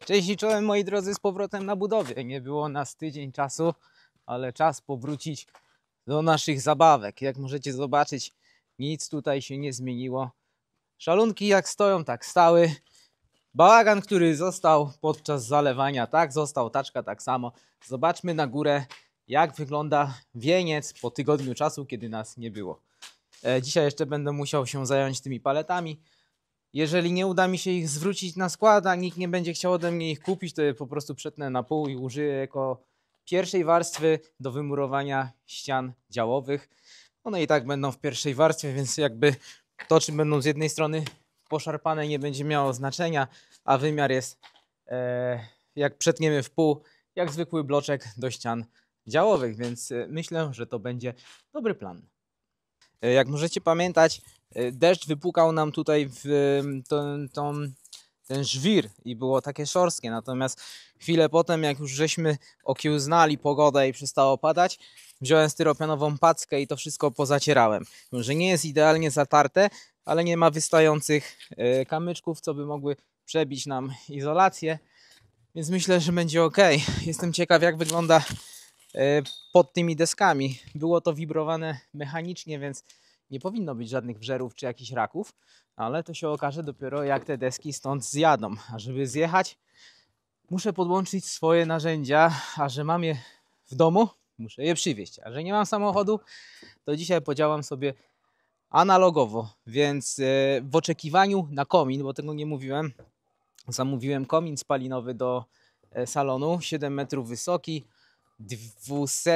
Cześć i czołem moi drodzy, z powrotem na budowie. Nie było nas tydzień czasu, ale czas powrócić do naszych zabawek. Jak możecie zobaczyć, nic tutaj się nie zmieniło. Szalunki jak stoją, tak stały. Bałagan, który został podczas zalewania, tak został. Taczka tak samo. Zobaczmy na górę, jak wygląda wieniec po tygodniu czasu, kiedy nas nie było. Dzisiaj jeszcze będę musiał się zająć tymi paletami. Jeżeli nie uda mi się ich zwrócić na skład, a nikt nie będzie chciał ode mnie ich kupić, to je po prostu przetnę na pół i użyję jako pierwszej warstwy do wymurowania ścian działowych. One i tak będą w pierwszej warstwie, więc jakby to, czy będą z jednej strony poszarpane, nie będzie miało znaczenia, a wymiar jest, jak przetniemy w pół, jak zwykły bloczek do ścian działowych, więc myślę, że to będzie dobry plan. Jak możecie pamiętać, deszcz wypukał nam tutaj w ten żwir i było takie szorstkie, natomiast chwilę potem, jak już żeśmy okiełznali pogodę i przestało padać, wziąłem styropianową packę i to wszystko pozacierałem. Że nie jest idealnie zatarte, ale nie ma wystających kamyczków, co by mogły przebić nam izolację, więc myślę, że będzie ok. Jestem ciekaw, jak wygląda pod tymi deskami. Było to wibrowane mechanicznie, więc nie powinno być żadnych wżerów czy jakichś raków, ale to się okaże dopiero, jak te deski stąd zjadą. A żeby zjechać, muszę podłączyć swoje narzędzia, a że mam je w domu, muszę je przywieźć. A że nie mam samochodu, to dzisiaj podziałam sobie analogowo, więc w oczekiwaniu na komin, bo tego nie mówiłem, zamówiłem komin spalinowy do salonu, 7 metrów wysoki, 200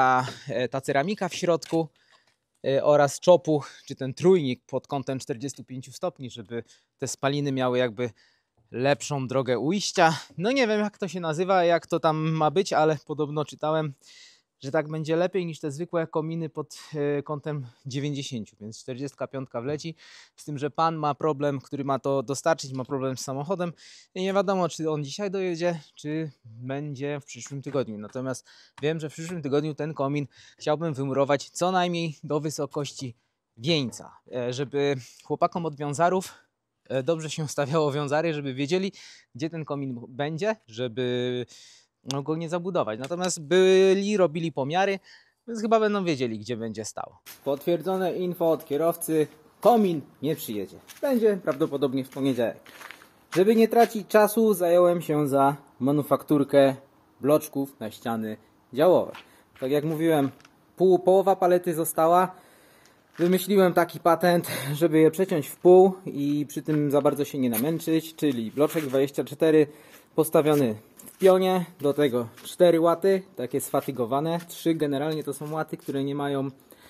ta ceramika w środku oraz czopu, czy ten trójnik pod kątem 45 stopni, żeby te spaliny miały jakby lepszą drogę ujścia. No nie wiem, jak to się nazywa, jak to tam ma być, ale podobno czytałem, że tak będzie lepiej niż te zwykłe kominy pod kątem 90, więc 45 wleci. Z tym, że pan ma problem, który ma to dostarczyć, ma problem z samochodem i nie wiadomo, czy on dzisiaj dojedzie, czy będzie w przyszłym tygodniu. Natomiast wiem, że w przyszłym tygodniu ten komin chciałbym wymurować co najmniej do wysokości wieńca, żeby chłopakom od wiązarów dobrze się stawiało wiązary, żeby wiedzieli, gdzie ten komin będzie, żeby go nie zabudować. Natomiast robili pomiary, więc chyba będą wiedzieli, gdzie będzie stał. Potwierdzone info od kierowcy: komin nie przyjedzie. Będzie prawdopodobnie w poniedziałek. Żeby nie tracić czasu, zająłem się za manufakturkę bloczków na ściany działowe. Tak jak mówiłem, połowa palety została. Wymyśliłem taki patent, żeby je przeciąć w pół i przy tym za bardzo się nie namęczyć, czyli bloczek 24 postawiony w pionie, do tego 4 łaty, takie sfatygowane, 3 generalnie to są łaty, które nie mają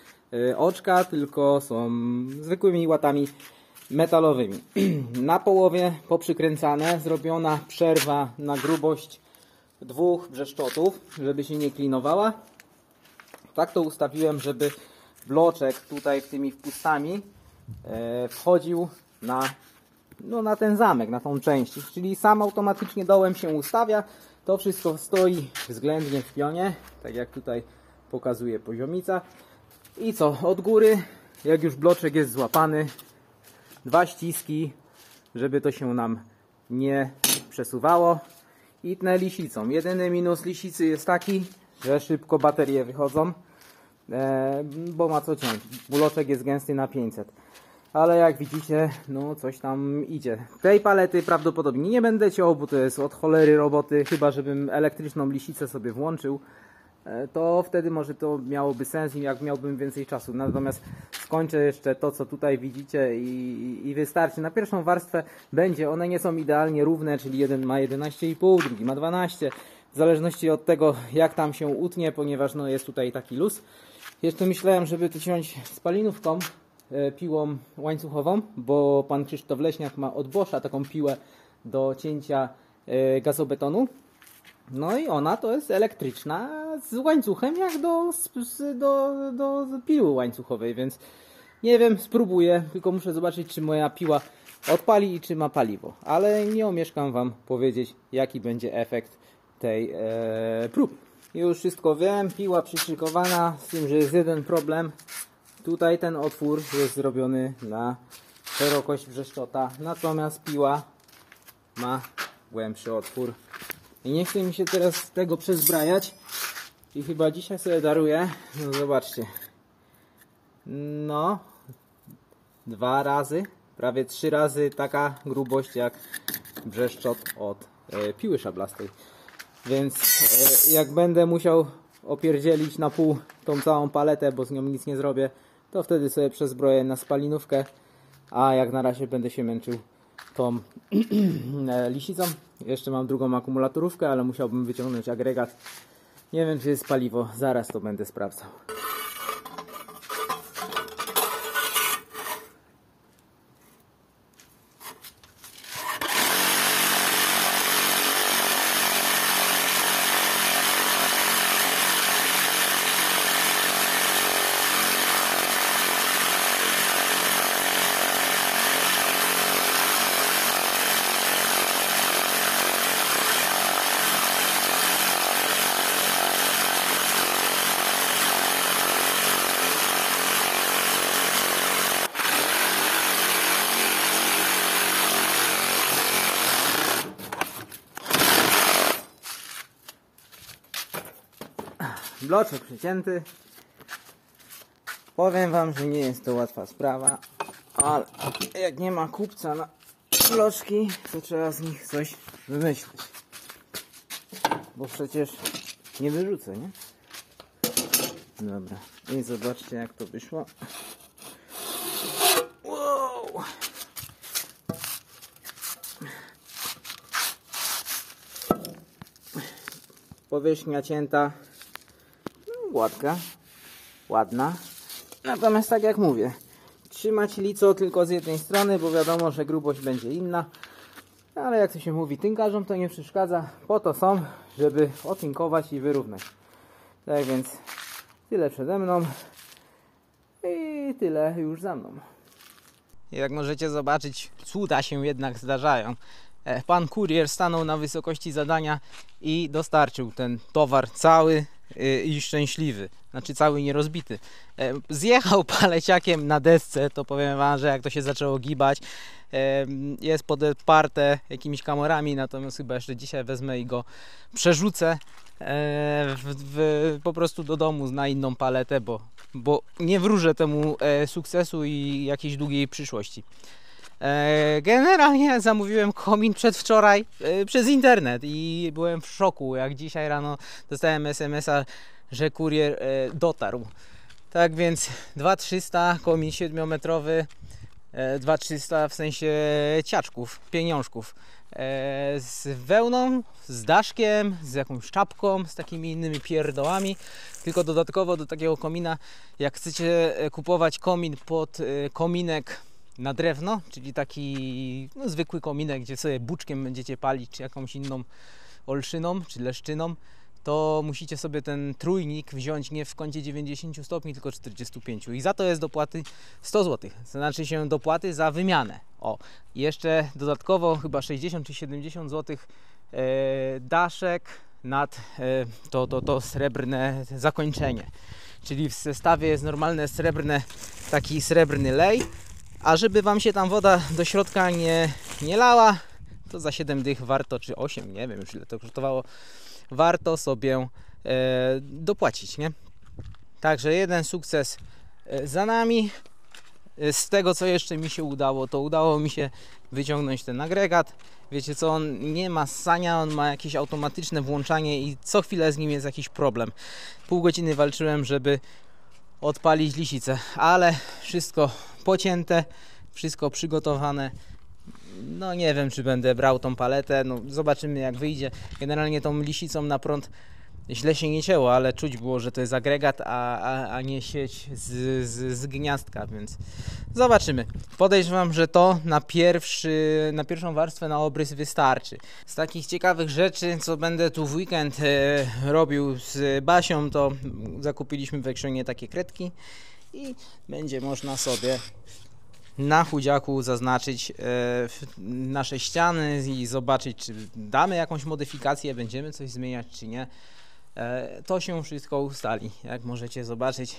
oczka, tylko są zwykłymi łatami metalowymi. Na połowie poprzykręcane, zrobiona przerwa na grubość 2 brzeszczotów, żeby się nie klinowała. Tak to ustawiłem, żeby bloczek tutaj tymi wpustami wchodził na ten zamek, na tą część. Czyli sam automatycznie dołem się ustawia. To wszystko stoi względnie w pionie, tak jak tutaj pokazuje poziomica. I co? Od góry, jak już bloczek jest złapany, 2 ściski, żeby to się nam nie przesuwało. I tnę lisicą. Jedyny minus lisicy jest taki, że szybko baterie wychodzą, bo ma co ciąć. Bloczek jest gęsty na 500. Ale jak widzicie, no coś tam idzie. Tej palety prawdopodobnie nie będę ciął, bo to jest od cholery roboty. Chyba żebym elektryczną lisicę sobie włączył, to wtedy może to miałoby sens i jak miałbym więcej czasu. Natomiast skończę jeszcze to, co tutaj widzicie i wystarczy. Na pierwszą warstwę będzie, one nie są idealnie równe, czyli jeden ma 11,5, drugi ma 12. W zależności od tego, jak tam się utnie, ponieważ no jest tutaj taki luz. Jeszcze myślałem, żeby to ciąć spalinówką, piłą łańcuchową, bo pan Krzysztof Leśniak ma od Boscha taką piłę do cięcia gazobetonu. No i ona to jest elektryczna z łańcuchem jak do piły łańcuchowej, więc nie wiem, spróbuję, tylko muszę zobaczyć, czy moja piła odpali i czy ma paliwo. Ale nie omieszkam wam powiedzieć, jaki będzie efekt tej próby. Już wszystko wiem, piła przyszykowana, z tym, że jest jeden problem. Tutaj ten otwór jest zrobiony na szerokość brzeszczota, natomiast piła ma głębszy otwór. I nie chce mi się teraz tego przezbrajać. I chyba dzisiaj sobie daruję. No zobaczcie. No. 2 razy, prawie 3 razy taka grubość jak brzeszczot od piły szablastej. Więc jak będę musiał opierdzielić na pół tą całą paletę, bo z nią nic nie zrobię, to wtedy sobie przezbroję na spalinówkę. A jak na razie będę się męczył tą lisicą. Jeszcze mam drugą akumulatorówkę, ale musiałbym wyciągnąć agregat. Nie wiem, czy jest paliwo, zaraz to będę sprawdzał. Bloczek przecięty. Powiem wam, że nie jest to łatwa sprawa, ale jak nie ma kupca na bloczki, to trzeba z nich coś wymyślić. Bo przecież nie wyrzucę, nie? Dobra. I zobaczcie, jak to wyszło. Wow! Powierzchnia cięta. Gładka, ładna. Natomiast tak jak mówię, trzymać lico tylko z jednej strony, bo wiadomo, że grubość będzie inna. Ale jak to się mówi, tynkarzom to nie przeszkadza. Po to są, żeby otynkować i wyrównać. Tak więc tyle przede mną i tyle już za mną. Jak możecie zobaczyć, cuda się jednak zdarzają. Pan kurier stanął na wysokości zadania i dostarczył ten towar cały i szczęśliwy, znaczy cały nierozbity. Zjechał paleciakiem na desce, to powiem wam, że jak to się zaczęło gibać, jest podeparte jakimiś kamorami, natomiast chyba jeszcze dzisiaj wezmę i go przerzucę po prostu do domu na inną paletę, bo nie wróżę temu sukcesu i jakiejś długiej przyszłości. Generalnie zamówiłem komin przedwczoraj przez internet i byłem w szoku, jak dzisiaj rano dostałem SMS-a, że kurier dotarł. Tak więc 2300, komin 7-metrowy, 2300 w sensie ciaczków, pieniążków, z wełną, z daszkiem, z jakąś czapką, z takimi innymi pierdołami. Tylko dodatkowo do takiego komina, jak chcecie kupować komin pod kominek na drewno, czyli taki zwykły kominek, gdzie sobie buczkiem będziecie palić, czy jakąś inną olszyną, czy leszczyną, to musicie sobie ten trójnik wziąć nie w kącie 90 stopni, tylko 45. I za to jest dopłaty 100 zł. To znaczy się dopłaty za wymianę. O, i jeszcze dodatkowo chyba 60 czy 70 zł daszek nad to srebrne zakończenie. Czyli w zestawie jest normalne srebrne, taki srebrny lej. A żeby wam się tam woda do środka nie lała, to za 7 dych warto, czy 8, nie wiem już ile to kosztowało, warto sobie dopłacić, nie? Także jeden sukces za nami. Z tego, co jeszcze mi się udało, to udało mi się wyciągnąć ten agregat. Wiecie co, on nie ma ssania, on ma jakieś automatyczne włączanie i co chwilę z nim jest jakiś problem. Pół godziny walczyłem, żeby odpalić lisicę, ale wszystko pocięte, wszystko przygotowane. No nie wiem, czy będę brał tą paletę, no zobaczymy jak wyjdzie. Generalnie tą lisicą na prąd źle się nie cięło, ale czuć było, że to jest agregat, a nie sieć z gniazdka, więc zobaczymy. Podejrzewam, że to na pierwszą warstwę na obrys wystarczy. Z takich ciekawych rzeczy, co będę tu w weekend robił z Basią, to zakupiliśmy w Ekrzonie takie kredki i będzie można sobie na chudziaku zaznaczyć nasze ściany i zobaczyć, czy damy jakąś modyfikację, będziemy coś zmieniać, czy nie. To się wszystko ustali. Jak możecie zobaczyć,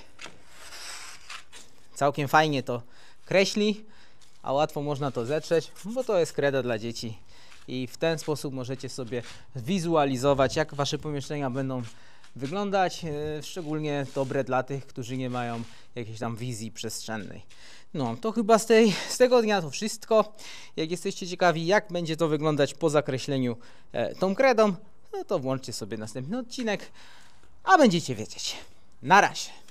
całkiem fajnie to kreśli, a łatwo można to zetrzeć, bo to jest kreda dla dzieci i w ten sposób możecie sobie wizualizować, jak wasze pomieszczenia będą wyglądać, szczególnie dobre dla tych, którzy nie mają jakiejś tam wizji przestrzennej. No, to chyba z tego dnia to wszystko. Jak jesteście ciekawi, jak będzie to wyglądać po zakreśleniu tą kredą, no to włączcie sobie następny odcinek, a będziecie wiedzieć. Na razie.